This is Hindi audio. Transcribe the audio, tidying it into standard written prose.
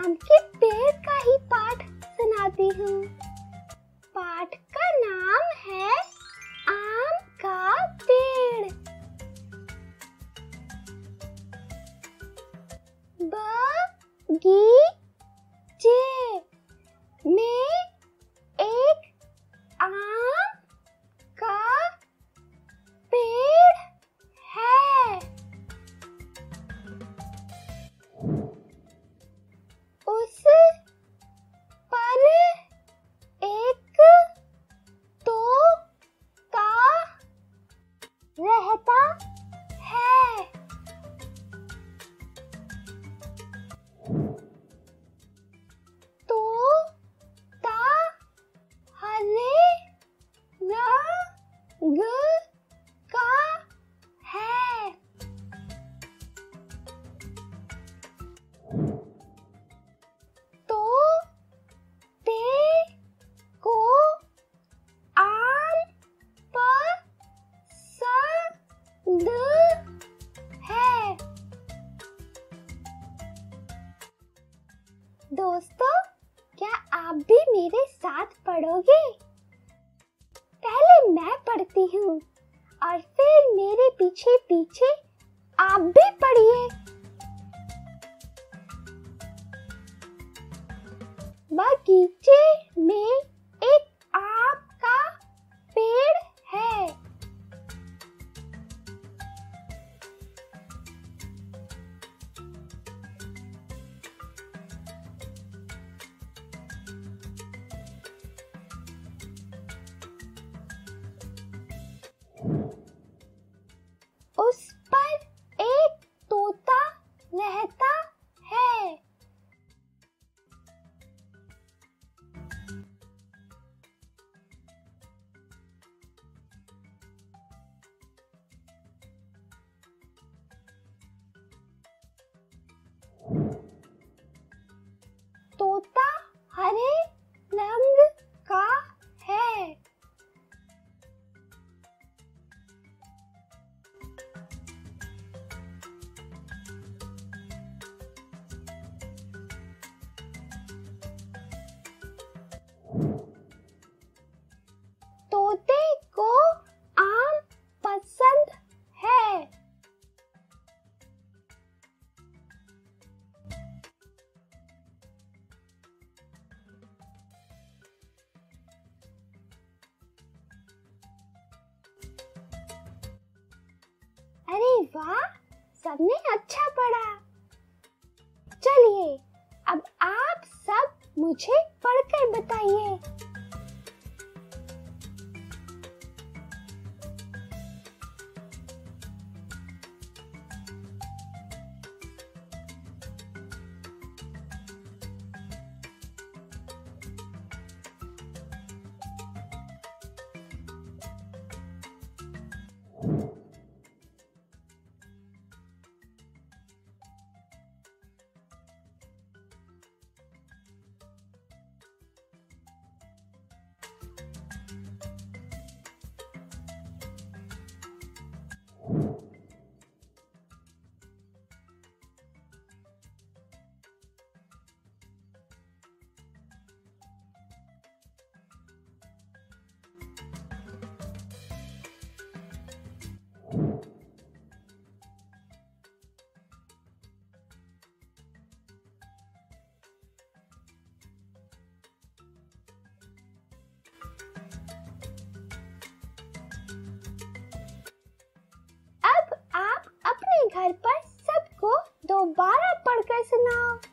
आम के पेड़ का ही पाठ सुनाती हूँ। पाठ का नाम है आम का पेड़। बगीचे में एक आम का पेड़ है। उस पर एक तोता रहता है। तोता हरे रंग का है। तोते को आम पसंद है। दोस्तों, क्या आप भी मेरे साथ पढ़ोगे? पहले मैं पढ़ती हूँ और फिर मेरे पीछे पीछे आप भी पढ़िए। बगीचे में एक आम का पेड़ है। उस पर एक तोता रहता है। तोता हरे रंग का है। तोते को आम पसंद है। अरे वाह, सबने अच्छा पढ़ा। चलिए, अब आप सब मुझे पढ़कर बताइए। घर पर सबको दोबारा पढ़कर सुनाओ।